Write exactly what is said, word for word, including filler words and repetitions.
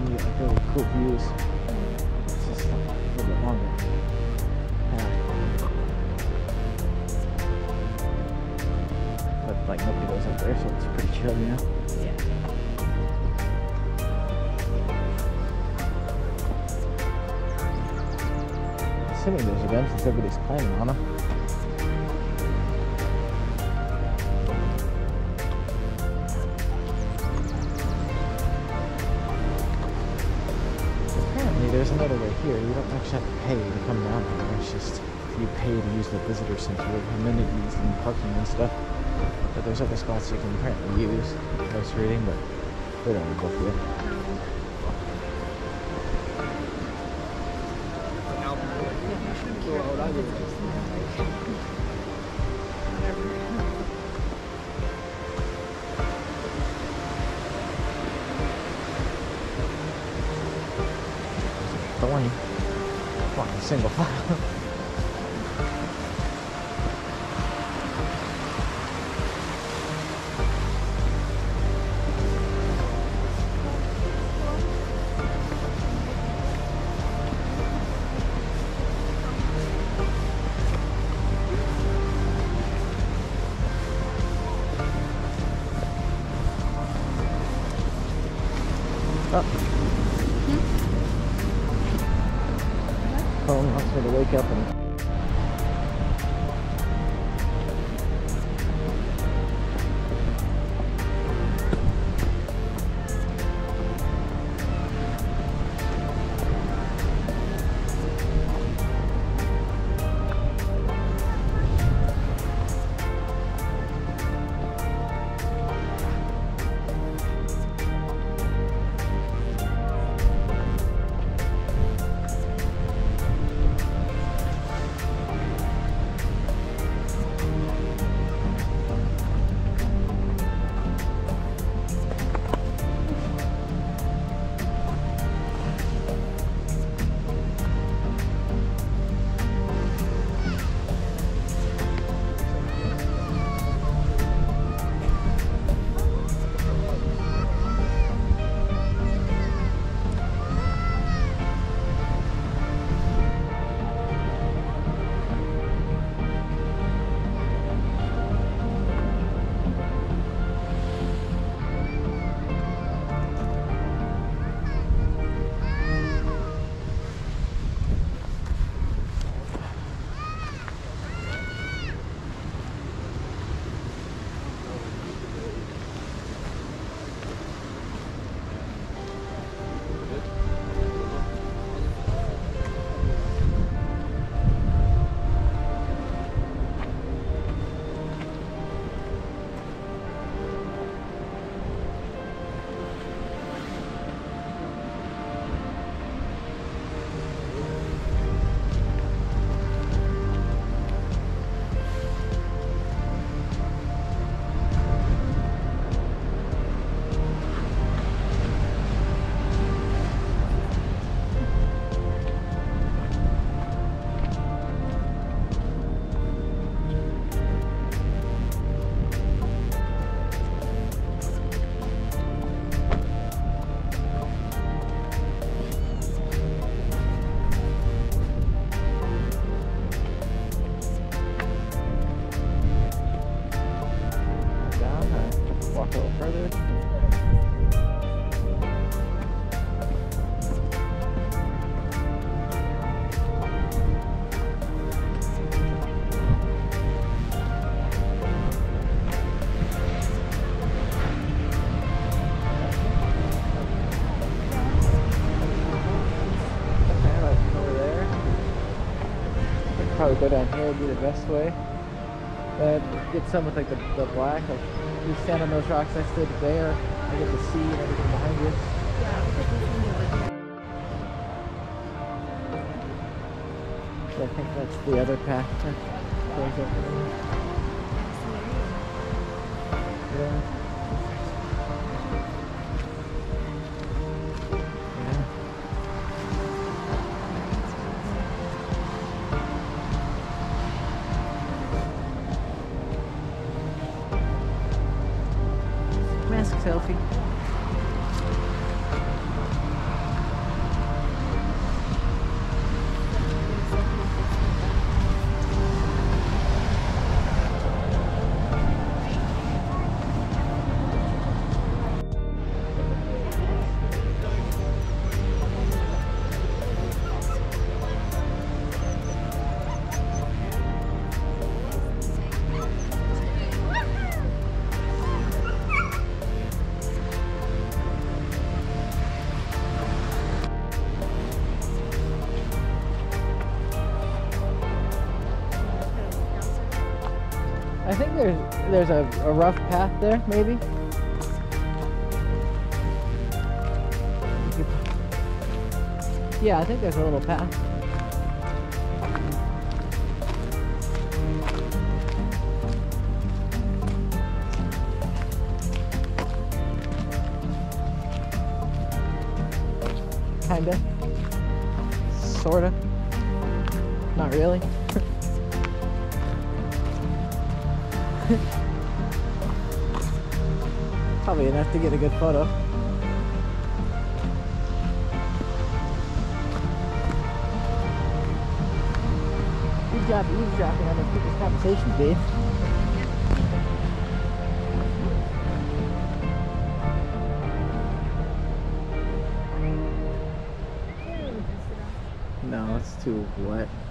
can get like really cool views. It's just a little bit longer. Yeah. But like nobody goes up there, so it's pretty chill, you know? Yeah. Assuming there's events since everybody's climbing on them. Apparently there's another way here. You don't actually have to pay to come down here. It's just you pay to use the visitor center amenities and parking and stuff. But there's other spots you can apparently use. I was reading, but we don't want to book yet. Thorny. Fucking single file. Oh. Phone wants me to wake up and walk a little further. Probably go down here would be the best way. Uh, get some with like the, the black. Like you stand on those rocks I stood there, I get to see and everything behind you. So I think that's the other path that goes over there. Yeah. Mask selfie. there's there's a, a rough path there, maybe. You could- Yeah, I think there's a little path. Kinda. Sorta. Not really. Probably enough to get a good photo. Good job eavesdropping on the people's conversations, Dave. No, it's too wet.